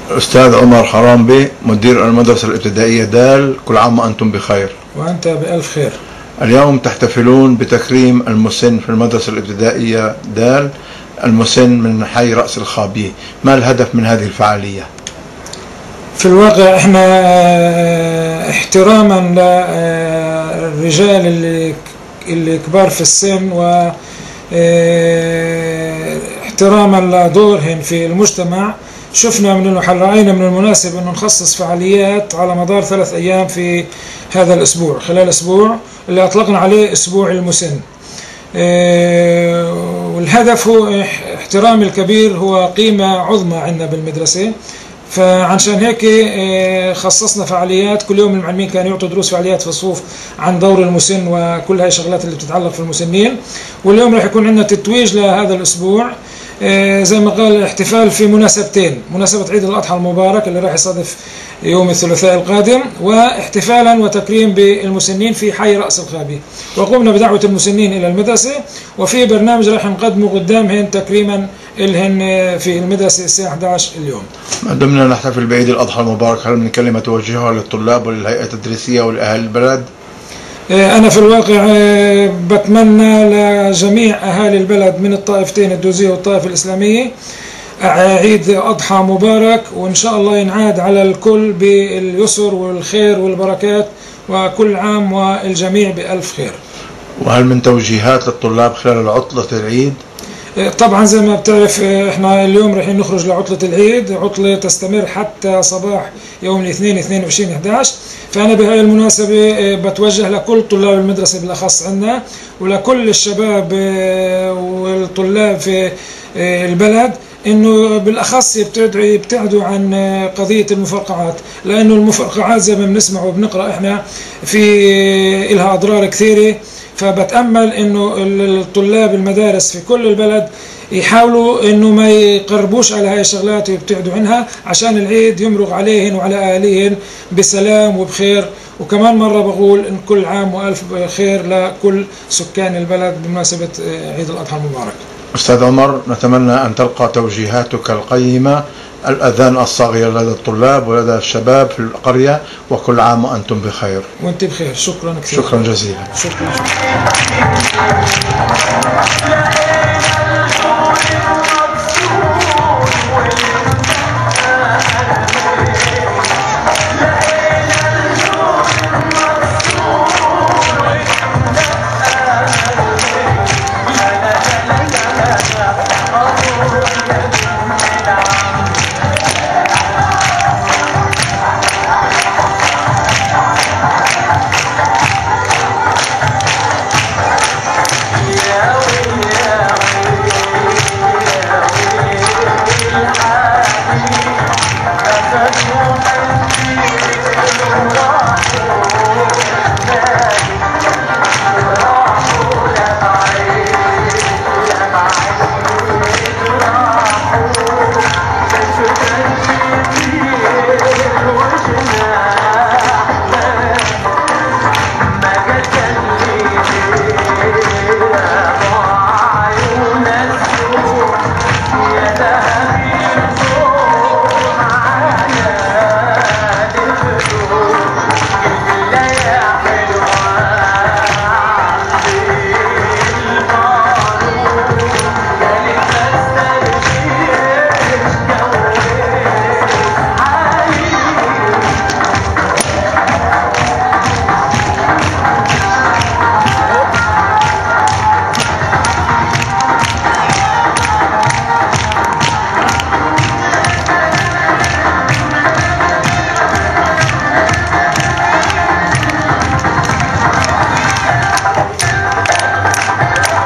أستاذ عمر حرامبي، مدير المدرسة الابتدائية دال، كل عام وأنتم بخير. وأنت بألف خير. اليوم تحتفلون بتكريم المسن في المدرسة الابتدائية دال، المسن من حي رأس الخابية. ما الهدف من هذه الفعالية؟ في الواقع احنا احتراما للرجال اللي كبار في السن، و احتراما لدورهم في المجتمع، شفنا رأينا من المناسب أنه نخصص فعاليات على مدار 3 أيام في هذا الأسبوع، خلال أسبوع اللي أطلقنا عليه أسبوع المسن. والهدف هو احترام الكبير، هو قيمة عظمى عندنا بالمدرسة، فعشان هيك خصصنا فعاليات. كل يوم المعلمين كانوا يعطوا دروس فعاليات في الصفوف عن دور المسن وكل هاي الشغلات اللي بتتعلق في المسنين. واليوم راح يكون عندنا تتويج لهذا الأسبوع، زي ما قال احتفال في مناسبتين: مناسبة عيد الأضحى المبارك اللي راح يصادف يوم الثلاثاء القادم، واحتفالا وتكريم بالمسنين في حي رأس الخابي. وقمنا بدعوة المسنين إلى المدرسة، وفي برنامج راح نقدمه قدامهن تكريما لهن في المدرسة الساعة 11 اليوم. ما دمنا نحتفل بعيد الأضحى المبارك، هل من كلمة توجهها للطلاب وللهيئة التدريسية ولأهل البلد؟ أنا في الواقع بتمنى لجميع أهالي البلد من الطائفتين الدوزية والطائفة الإسلامية عيد أضحى مبارك، وإن شاء الله ينعاد على الكل باليسر والخير والبركات، وكل عام والجميع بألف خير. وهل من توجيهات للطلاب خلال عطلة العيد؟ طبعا زي ما بتعرف احنا اليوم رايحين نخرج لعطلة العيد، عطلة تستمر حتى صباح يوم الاثنين 22/11. فأنا بهاي المناسبة بتوجه لكل طلاب المدرسة بالأخص عندنا، ولكل الشباب والطلاب في البلد، انه بالاخص يبتعدوا عن قضيه المفرقعات، لانه المفرقعات زي ما بنسمع وبنقرا احنا في لها اضرار كثيره. فبتامل انه الطلاب المدارس في كل البلد يحاولوا انه ما يقربوش على هاي الشغلات ويبتعدوا عنها، عشان العيد يمرق عليهن وعلى اهاليهن بسلام وبخير. وكمان مره بقول ان كل عام والف خير لكل سكان البلد بمناسبه عيد الاضحى المبارك. أستاذ عمر، نتمنى أن تلقى توجيهاتك القيمة الأذان الصاغية لدى الطلاب ولدى الشباب في القرية، وكل عام وأنتم بخير. وأنت بخير. شكرا كثير. شكرا جزيلا. شكرا.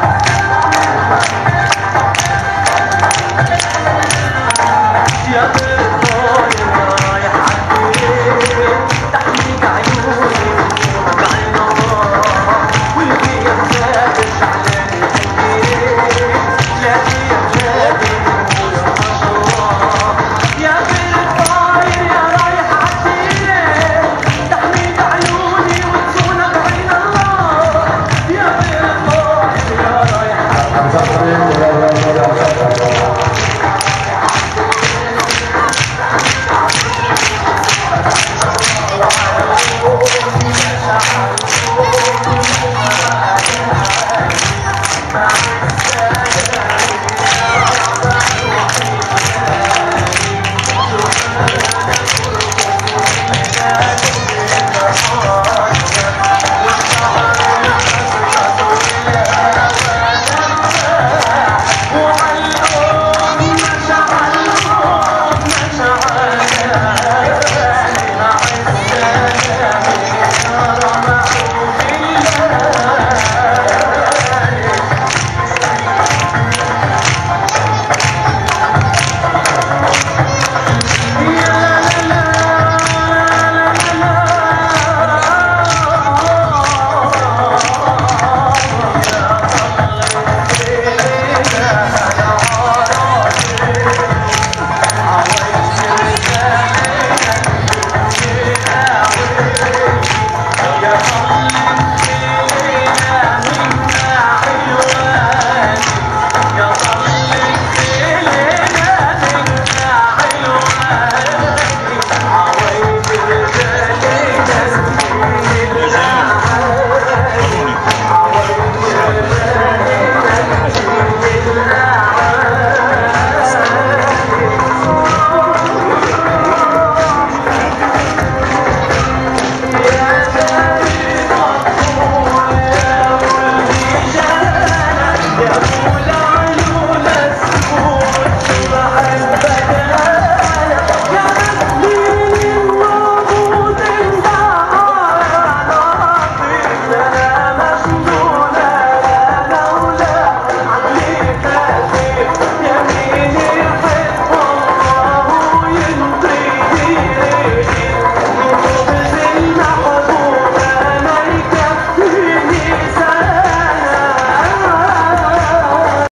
Yeah.